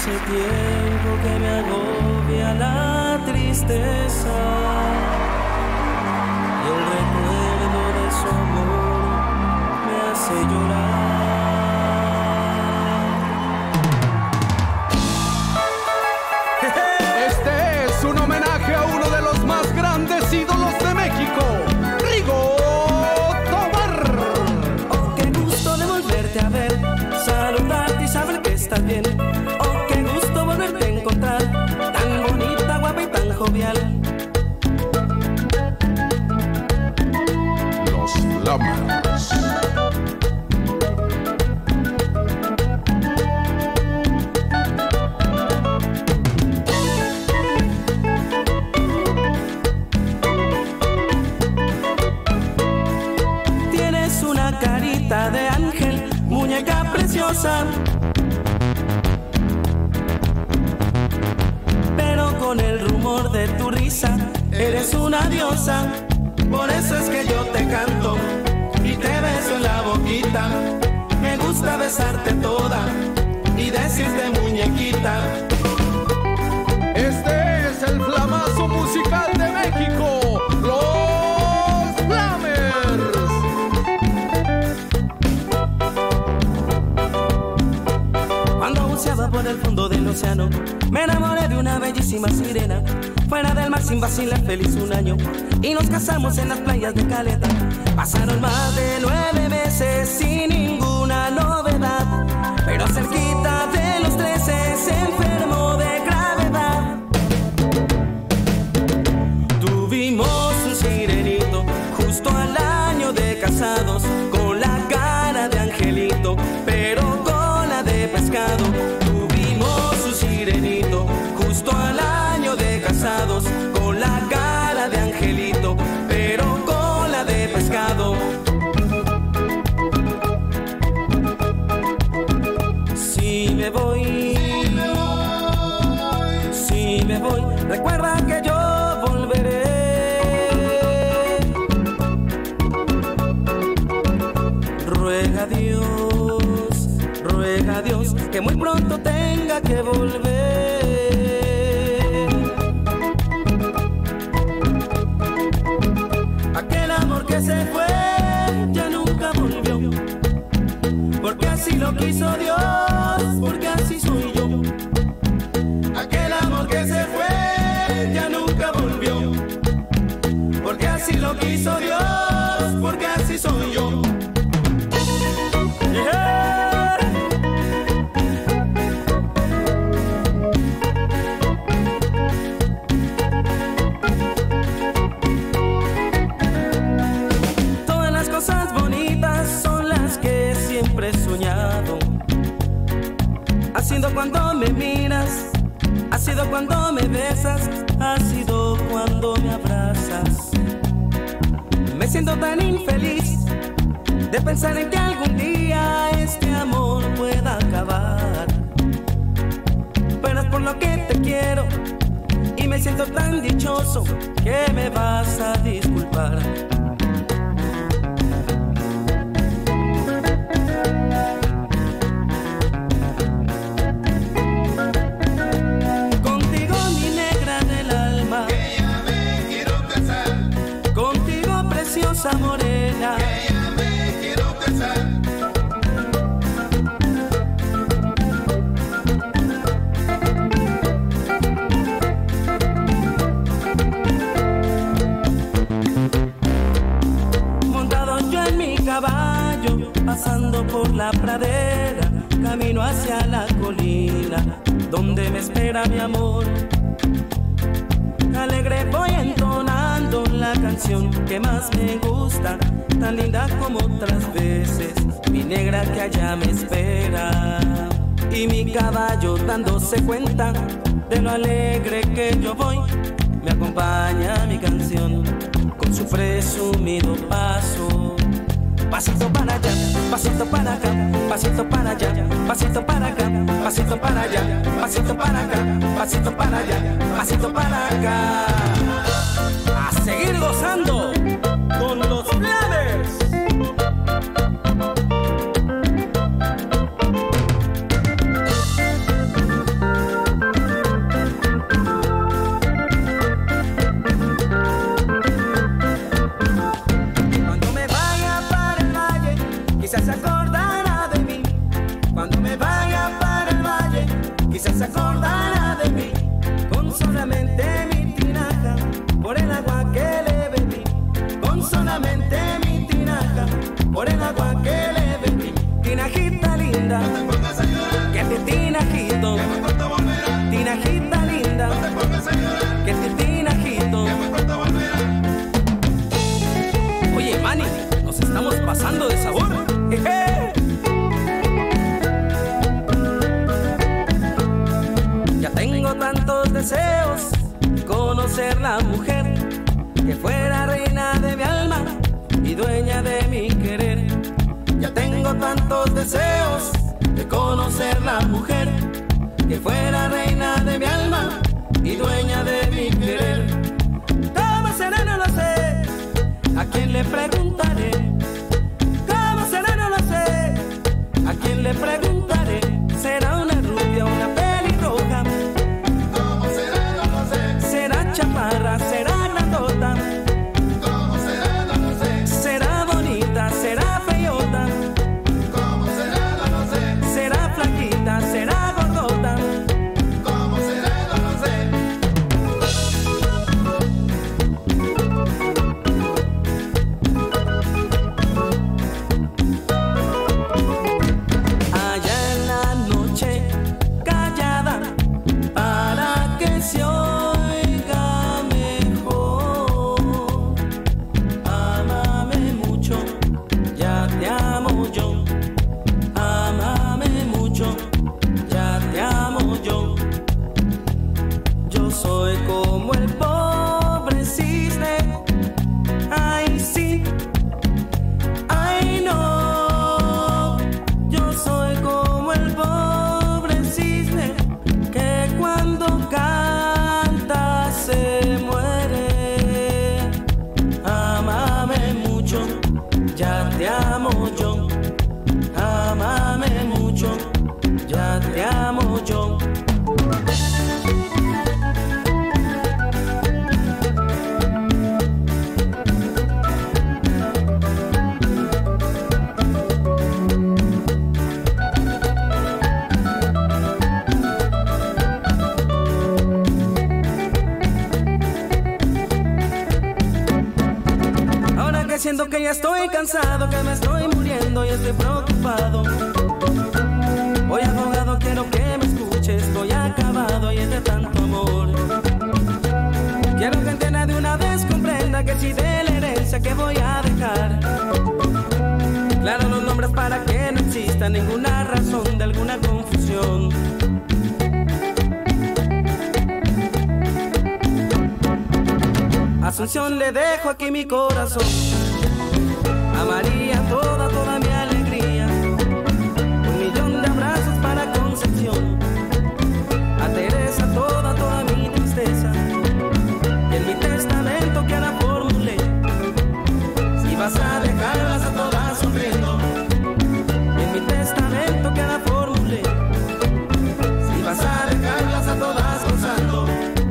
Hace tiempo que me agobia la tristeza y el recuerdo de su amor me hace llorar. Este es un homenaje a uno de los más grandes ídolos de México, Rigo Tobar. Oh, qué gusto de volverte a ver, saludarte y saber que estás bien. Oh, qué gusto volverte a encontrar, tan bonita, guapa y tan jovial. Los Flamers. Tienes una carita de ángel, muñeca preciosa, pero con el rumor de tu risa eres una diosa. Por eso es que yo te canto y te beso en la boquita. Me gusta besarte toda y decirte muñequita. Este es el flamazo musical de México, Los Flamers. Cuando buceaba por el fondo del océano, me enamoré de una bellísima sirena. Fuera del mar sin vacilar, feliz un año, y nos casamos en las playas de Caleta. Pasaron más de 9 meses sin ninguna novedad, pero cerquita de los 13 se enfermó de gravedad. Tuvimos un sirenito justo al año de casados, con la cara de angelito, pero cola de pescado. Tuvimos un sirenito justo al año de casados, con la cara de angelito, pero cola de pescado. Si me voy, recuerda que yo volveré. Ruega a Dios que muy pronto tenga que volver. Aquel amor que se fue ya nunca volvió, porque así lo quiso Dios, porque así soy yo. Aquel amor que se fue ya nunca volvió, porque así lo quiso Dios, porque así soy yo. Yeah. Todas las cosas bonitas son las que siempre he soñado. Ha sido cuando me miras, ha sido cuando me besas, ha sido cuando me abrazas. Me siento tan infeliz de pensar en que algún día este amor pueda acabar, pero es por lo que te quiero y me siento tan dichoso que me vas a disculpar. Contigo, mi negra del alma, que ya me quiero casar. Contigo, preciosa morena, Que ya me quiero casar. montado yo en mi caballo, pasando por la pradera, camino hacia la colina donde me espera mi amor. Alegre voy entonando la canción que más me gusta, tan linda como otras veces, mi negra que allá me espera. Y mi caballo dándose cuenta de lo alegre que yo voy, me acompaña mi canción con su presumido paso. Pasito para allá, pasito para acá, pasito para allá, pasito para acá, pasito para allá, pasito para acá, pasito para allá, pasito para acá. A seguir gozando con los Flamers. solamente mi tinaja, por el agua que le bebí. Tinajita linda, No te pongas a llorar, que te tinajito. que muy pronto volverá. Tinajita linda, No te pongas a llorar, que te tinajito. que muy pronto volverá. Oye, Manny, nos estamos pasando de sabor. Jeje. Ya tengo tantos deseos de conocer la mujer que fuera reina de mi alma y dueña de mi querer. Ya tengo tantos deseos de conocer la mujer que fuera reina de mi alma y dueña de mi querer. ¿Cómo será? No lo sé. ¿A quién le preguntaré? ¿Cómo será? No lo sé. ¿A quién le preguntaré? ¿Será una rubia, una pelirroja? ¿Cómo será? No lo sé. ¿Será chaparra? ¿Será grandota? ¿Cómo será? No lo sé. ¿Será bonita? ¿Será feyota? ¿Cómo será? No lo sé. ¿Será flaquita? ¿Será gordota? ¿Cómo será? No lo sé. Allá en la noche callada para que se oiga mejor. Ámame mucho, ya te amo yo. Ámame mucho, ya te amo yo. Yo soy como el pobre cisne. Ay, sí. Ay, no. Yo soy como el pobre cisne que cuando canta se muere. Ámame mucho, ya te amo yo. Ámame mucho, ya te amo yo. Ahora que siento que ya estoy cansado, que me estoy muriendo y estoy preocupado. Voy abogado, quiero que me escuches, estoy acabado y es de tanto amor. Quiero que entienda de una vez, comprenda que si de la herencia que voy a dejar, claro los nombres para que no exista ninguna razón de alguna confusión. Asunción, le dejo aquí mi corazón. A María toda mi alegría. 1.000.000 de abrazos para Concepción. A Teresa toda mi tristeza. Y en mi testamento que ahora formulé, si vas a dejarlas a todas sonriendo. Y en mi testamento que ahora formulé, si vas a dejarlas a todas gozando.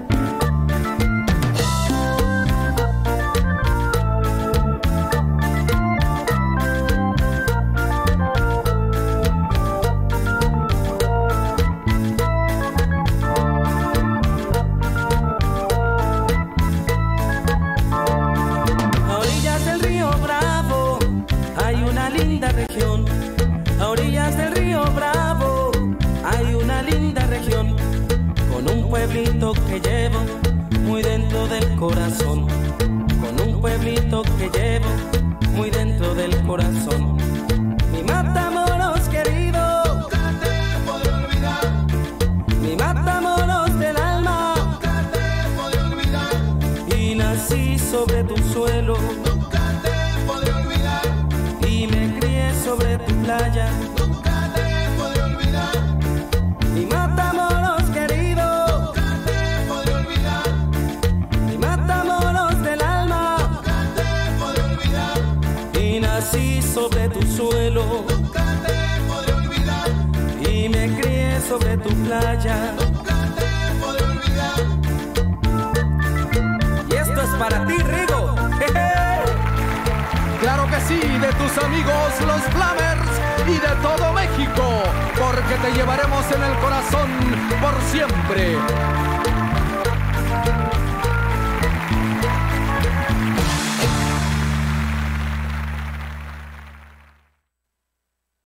A orillas del río Bravo hay una linda región. A orillas del río Bravo hay una linda región, con un pueblito que llevo muy dentro del corazón. Con un pueblito que llevo muy dentro del corazón. Mi Matamoros querido, Nunca te podré olvidar, mi Matamoros del alma. nunca te podré olvidar, Y nací sobre tu suelo nunca te podré olvidar, y me crié sobre tu playa. nunca te podré olvidar, Mi Matamoros querido, nunca te podré olvidar, mi Matamoros del alma. nunca te podré olvidar, Y nací sobre tu suelo nunca te podré olvidar, y me crié sobre tu playa. nunca te podré olvidar. Y esto es para ti, Rigo. Jeje. Claro que sí, de tus amigos los Flamers y de todo México, porque te llevaremos en el corazón por siempre.